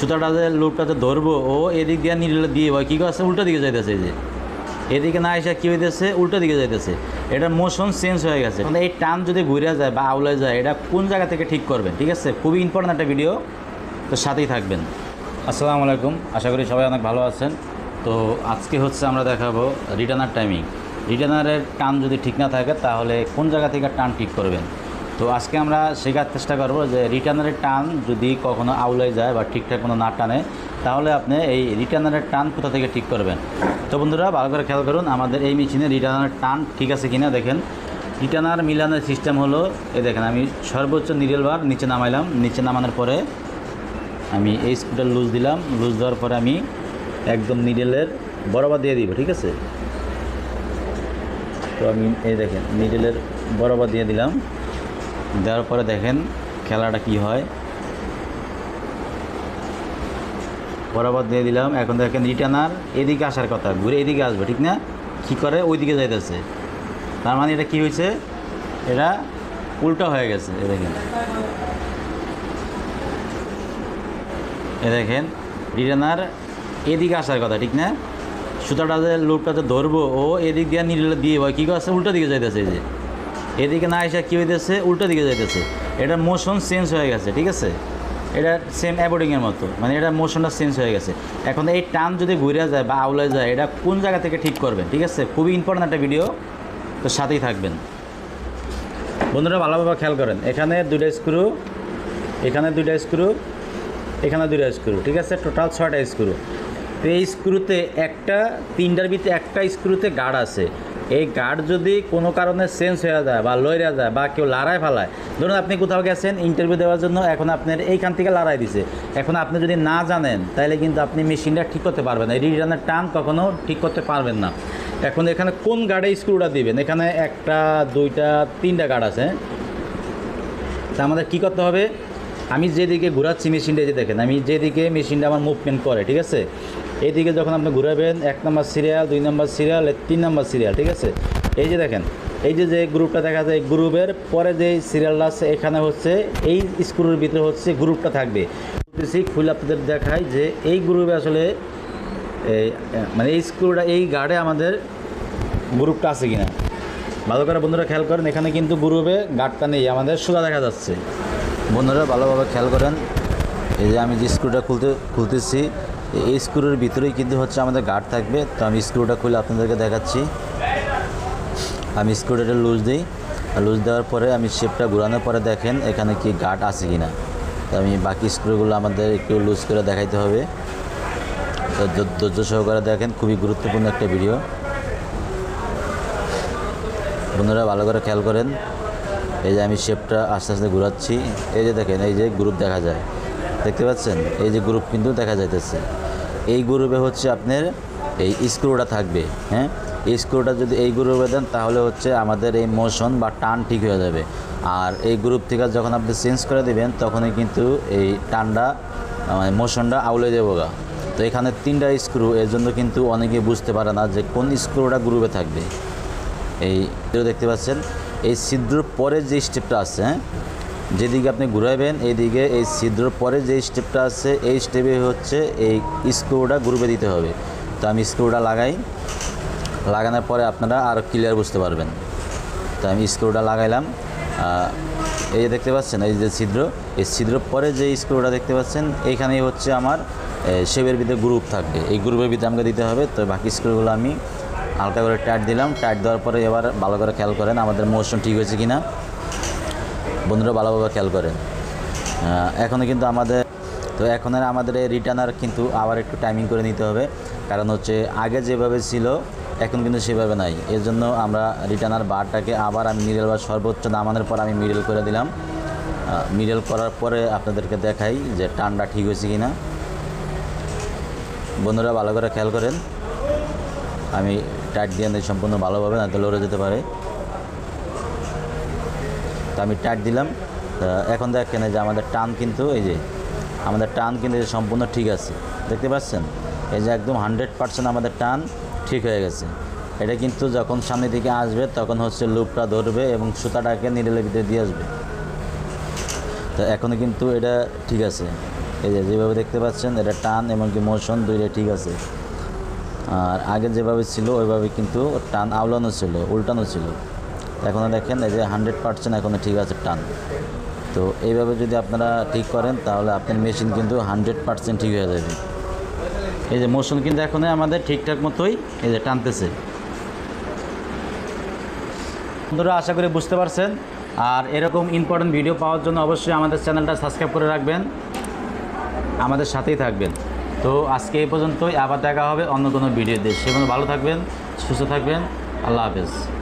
সুতাটা যে লুপটাতে ধরবো ও এদিক দিয়ে নিডলে দিয়ে কী করছে উল্টো দিকে যাইতেছে, এই যে এদিকে না এসে কী হইতেছে উল্টো দিকে যাইতেছে, এটার মোশন চেঞ্জ হয়ে গেছে। এই টান যদি ঘুরে যায় বা আউলে যায় এটা কোন জায়গা থেকে ঠিক করবেন, ঠিক আছে? খুবই ইম্পর্টেন্ট একটা ভিডিও, তো সাথেই থাকবেন। আসসালামু আলাইকুম, আশা করি সবাই অনেক ভালো আছেন। তো আজকে হচ্ছে আমরা দেখাবো রিটার্নার টাইমিং। রিটার্নারের টান যদি ঠিক না থাকে তাহলে কোন জায়গা থেকে টান ঠিক করবেন। তো আজকে আমরা শেখার চেষ্টা করব যে রিটার্নারের টান যদি কখনো আউলে যায় বা ঠিকঠাক কোনো না টানে তাহলে আপনি এই রিটার্নারের টান কোথা থেকে ঠিক করবেন। তো বন্ধুরা ভালো করে খেয়াল করুন, আমাদের এই মেশিনে রিটার্নারের টান ঠিক আছে কিনা দেখেন। রিটার্নার মিলানোর সিস্টেম হলো এই দেখেন, আমি সর্বোচ্চ নিডেল বার নিচে নামাইলাম, নিচে নামানোর পরে আমি এই স্ক্রুটা লুজ দিলাম, লুজ দেওয়ার পরে আমি একদম নিডেলের বরাবর দিয়ে দিব, ঠিক আছে? তো আমি এই দেখেন নিডেলের বরাবর দিয়ে দিলাম, দেওয়ার পরে দেখেন খেলাটা কি হয়। বরাবর দিয়ে দিলাম, এখন দেখেন রিটার্নার এদিকে আসার কথা, ঘুরে এদিকে আসবে, ঠিক না? কী করে ওইদিকে যাইতেছে, তার মানে এটা কি হয়েছে, এটা উল্টো হয়ে গেছে। এ দেখেন, এ দেখেন রিটার্নার এদিকে আসার কথা, ঠিক না? সুতাটা যে লুপটাতে ধরবো ও এদিক দিয়ে নিডলে দিয়ে কী করছে উল্টো দিকে যাইতেছে, এই যে এদিকে না এসে কী হইতেছে উল্টো দিকে যাইতেছে, এটার মোশন চেঞ্জ হয়ে গেছে, ঠিক আছে? এটা সেম অ্যাবোর্ডিংয়ের মতো, মানে এটার মোশনটা চেঞ্জ হয়ে গেছে। এখন এই টান যদি ঘুরে যায় বা আউলে যায় এটা কোন জায়গা থেকে ঠিক করবেন, ঠিক আছে? খুবই ইম্পর্টেন্ট একটা ভিডিও, তো সাথেই থাকবেন। বন্ধুরা ভালোভাবে খেয়াল করেন, এখানে দুইটা স্ক্রু, এখানে দুইটা স্ক্রু, এখানে দুইটা স্ক্রু, ঠিক আছে? টোটাল 6টা স্ক্রু। তো এই স্ক্রুতে একটা, তিনটার ভিতরে একটা স্ক্রুতে গার্ড আছে। এই গার্ড যদি কোনো কারণে চেঞ্জ হয়ে যায় বা লইরা যায় বা কেউ লড়াই ফেলায়, ধরুন আপনি কোথাও গেছেন ইন্টারভিউ দেওয়ার জন্য, এখন আপনার এইখান থেকে লড়াই দিছে, এখন আপনি যদি না জানেন তাহলে কিন্তু আপনি মেশিনটা ঠিক করতে পারবেন না, এই রিটার্নের টান কখনো ঠিক করতে পারবেন না। এখন এখানে কোন গার্ডে স্ক্রুটা দিবেন, এখানে একটা, দুইটা, তিনটা গার্ড আছে। তা আমাদের কী করতে হবে, আমি যেদিকে ঘোরাচ্ছি মেশিনটা, যে দেখেন আমি যেদিকে মেশিনটা আমার মুভমেন্ট করে, ঠিক আছে? এইদিকে যখন আপনি ঘুরাবেন 1 নম্বর সিরিয়াল, 2 নম্বর সিরিয়াল, 3 নম্বর সিরিয়াল, ঠিক আছে? এই যে দেখেন, এই যে গ্রুপটা দেখা যায়, গ্রুপের পরে যে সিরিয়ালটা আছে এখানে হচ্ছে এই স্ক্রুর ভিতরে হচ্ছে গ্রুপটা থাকবে। খুলে আপনাদের দেখাই যে এই গ্রুপে আসলে এই মানে এই স্ক্রুটা, এই গার্ডে আমাদের গ্রুপটা আছে কিনা ভালো করে বন্ধুরা খেয়াল করেন। এখানে কিন্তু গ্রুপে গার্ডটা নেই, আমাদের সোজা দেখা যাচ্ছে। বন্ধুরা ভালোভাবে খেয়াল করেন, এই যে আমি যে স্ক্রুটা খুলতেছি এই স্ক্রুর ভিতরেই কিন্তু হচ্ছে আমাদের গার্ড থাকবে। তো আমি স্ক্রুটা খুলে আপনাদেরকে দেখাচ্ছি। আমি স্ক্রুটা লুজ দিই, লুজ দেওয়ার পরে আমি শেপটা ঘোরানোর পরে দেখেন এখানে কি গার্ড আছে কি না। তো আমি বাকি স্ক্রুগুলো আমাদের একটু লুজ করে দেখাইতে হবে। তো ধৈর্য সহকারে দেখেন, খুবই গুরুত্বপূর্ণ একটা ভিডিও। বন্ধুরা ভালো করে খেয়াল করেন, এই যে আমি শেপটা আস্তে আস্তে ঘোরাচ্ছি, এই যে দেখেন এই যে গ্রুপ দেখা যায়, দেখতে পাচ্ছেন? এই যে গ্রুপ কিন্তু দেখা যাইতেছে, এই গ্রুপে হচ্ছে আপনার এই স্ক্রুটা থাকবে। হ্যাঁ, এই স্ক্রুটা যদি এই গ্রুপে দেন তাহলে হচ্ছে আমাদের এই মোশন বা টান ঠিক হয়ে যাবে। আর এই গ্রুপ থেকে যখন আপনি চেঞ্জ করে দেবেন তখনই কিন্তু এই টানটা মানে মোশনটা আউলে যাবো গা। তো এখানে 3টা স্ক্রু, এর জন্য কিন্তু অনেকে বুঝতে পারে না যে কোন স্ক্রুটা গ্রুপে থাকবে। এই দেখতে পাচ্ছেন এই ছিদ্র পরে যে স্টেপটা আছে, হ্যাঁ, যেদিকে আপনি ঘুরাবেন এইদিকে এই ছিদ্র পরে যে স্টেপটা আছে এই স্টেপে হচ্ছে এই স্ক্রুটা গ্রুপে দিতে হবে। তো আমি স্ক্রুটা লাগানোর পরে আপনারা আরও ক্লিয়ার বুঝতে পারবেন। তো আমি স্ক্রুটা লাগাইলাম, এই যে দেখতে পাচ্ছেন এই যে ছিদ্র, এই ছিদ্র পরে যে স্ক্রুটা দেখতে পাচ্ছেন এইখানেই হচ্ছে আমার শেপের ভিতরে গ্রুপ থাকবে, এই গ্রুপের ভিতরে আমাকে দিতে হবে। তো বাকি স্ক্রুগুলো আমি হালকা করে টাইট দিলাম, টাইট দেওয়ার পরে এবার ভালো করে খেয়াল করেন আমাদের মোশন ঠিক হয়েছে কিনা। বন্ধুরা ভালোভাবে খেয়াল করেন, এখনও কিন্তু আমাদের এই রিটার্নার কিন্তু আবার একটু টাইমিং করে নিতে হবে, কারণ হচ্ছে আগে যেভাবে ছিল এখন কিন্তু সেভাবে নাই। এর জন্য আমরা রিটার্নার বারটাকে আবার আমি মিডল বার সর্বোচ্চ নামানোর পর আমি মিডল করে দিলাম। মিডল করার পরে আপনাদেরকে দেখাই যে টানটা ঠিক হয়েছে কিনা। বন্ধুরা ভালো করে খেয়াল করেন, আমি টাইট দিয়ে নিই সম্পূর্ণ ভালোভাবে, না তো লড়ে যেতে পারে। তো আমি টাইট দিলাম, এখন দেখেন যে আমাদের টান কিন্তু সম্পূর্ণ ঠিক আছে, দেখতে পাচ্ছেন? এই যে একদম 100% আমাদের টান ঠিক হয়ে গেছে। এটা কিন্তু যখন সামনে দিকে আসবে তখন হচ্ছে লুপটা ধরবে এবং সুতাটাকে নিডলের ভিতরে দিয়ে আসবে। তো এখনও কিন্তু এটা ঠিক আছে, এই যে যেভাবে দেখতে পাচ্ছেন এটা টান এমনকি মোশন দুইটাই ঠিক আছে। আর আগে যেভাবে ছিল ওইভাবে কিন্তু টান আওলানো ছিল, উল্টানো ছিল। এখনও দেখেন এই যে 100% এখনও ঠিক আছে টান। তো এইভাবে যদি আপনারা ঠিক করেন তাহলে আপনার মেশিন কিন্তু 100% ঠিক হয়ে যাবে। এই যে মোশন কিন্তু এখনই আমাদের ঠিকঠাক মতোই এই যে টানতেছে। বন্ধুরা আশা করি বুঝতে পারছেন। আর এরকম ইম্পর্টেন্ট ভিডিও পাওয়ার জন্য অবশ্যই আমাদের চ্যানেলটা সাবস্ক্রাইব করে রাখবেন, আমাদের সাথেই থাকবেন। তো আজকে এই পর্যন্তই, আবার দেখা হবে অন্য কোনো ভিডিওতে। সে ভালো থাকবেন, সুস্থ থাকবেন। আল্লাহ হাফেজ।